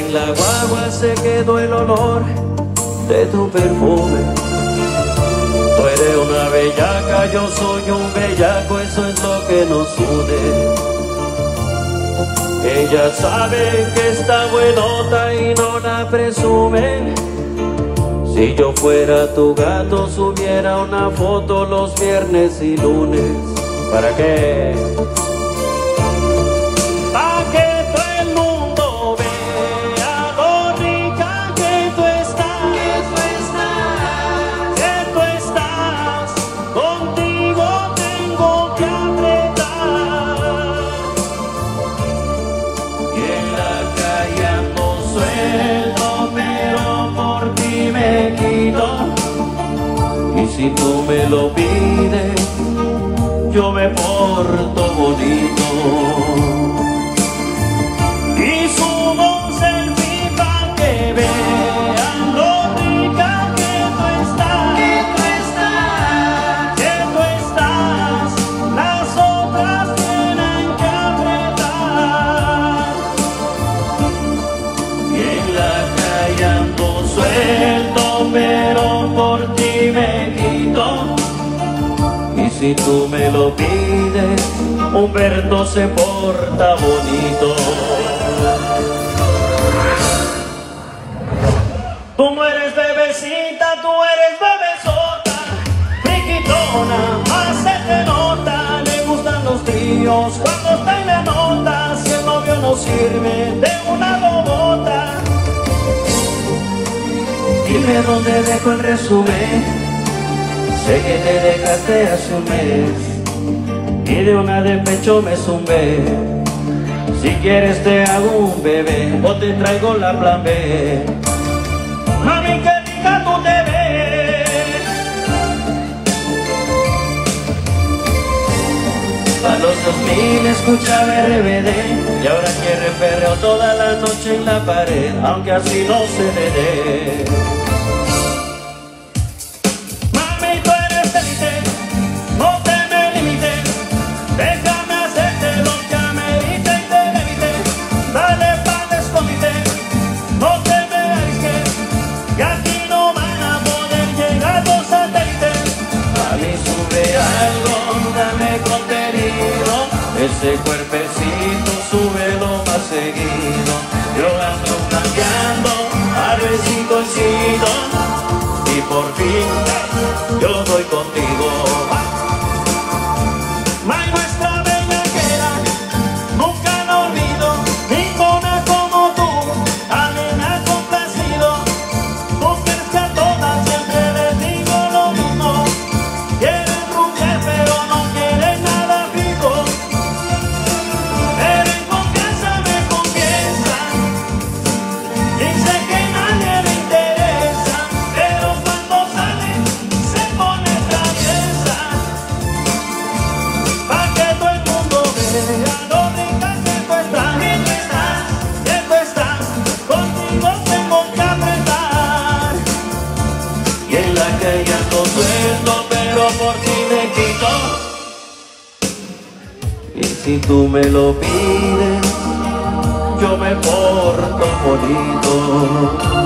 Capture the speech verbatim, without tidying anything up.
en la guagua se quedó el olor de tu perfume. Tú eres una bellaca, yo soy un bellaco, eso es lo que nos une. Ella sabe que está buenota y no la presume. Si yo fuera tu gato, subiera una foto los viernes y lunes. ¿Para qué? Pa' que todo el mundo vea lo rica que tú estás, que tú estás, que tú estás. Contigo tengo que apretar. Y en la calle ando suelto, pero por ti me quito. Y si tú me lo pides, yo me porto bonito. Y subo un selfie pa' que vean lo rica que tú estás, que tú estás, que tú estás. Las otras tienen que apretar. Y en la calle ando suelto, pero por ti me quito. Y si tú me lo pides, Humberto se porta bonito. Tú no eres bebecita, tú eres bebesota, friquitona, más se te nota. Le gustan los tríos cuando está en la nota. Si el novio no sirve de una bobota. Dime dónde dejo el resumen. Sé que te dejaste hace un mes y de una de pecho me zumbé. Si quieres te hago un bebé o te traigo la plan B. Mami, qué rica tú te ves. A los dos mil escuchaba R B D y ahora quiere perreo toda la noche en la pared, aunque así no se le dé. Ese cuerpecito súbelo más seguido. Yo ando cambiando a ver si coincido. Y por fin yo doy contigo. May, nuestra bellaquera nunca la olvido. Ninguna como tú a mí me ha complacido. Tú quieres que a todas siempre les digo lo mismo. Quieren rumbear pero no quieren nada fijo. Que ando suelto, pero por ti me quito. Y si tú me lo pides, yo me porto bonito.